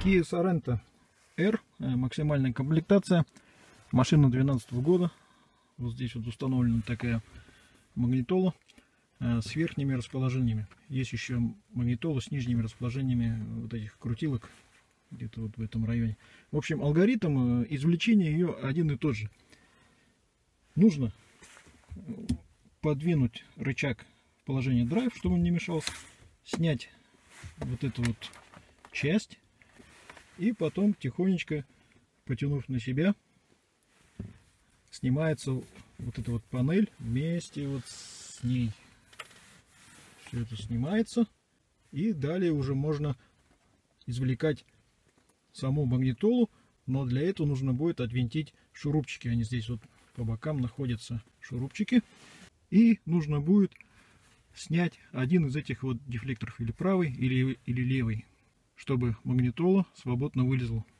Kia Sorento R, максимальная комплектация, машина 2012 года. Вот здесь вот установлена такая магнитола с верхними расположениями. Есть еще магнитола с нижними расположениями вот этих крутилок, где-то вот в этом районе. В общем, алгоритм извлечения ее один и тот же. Нужно подвинуть рычаг в положение драйв, чтобы он не мешался, снять вот эту вот часть и потом тихонечко, потянув на себя, снимается вот эта вот панель вместе вот с ней. Все это снимается, и далее уже можно извлекать саму магнитолу, но для этого нужно будет отвинтить шурупчики. Они здесь вот по бокам находятся шурупчики, и нужно будет снять один из этих вот дефлекторов, или правый, или левый, чтобы магнитола свободно вылезла.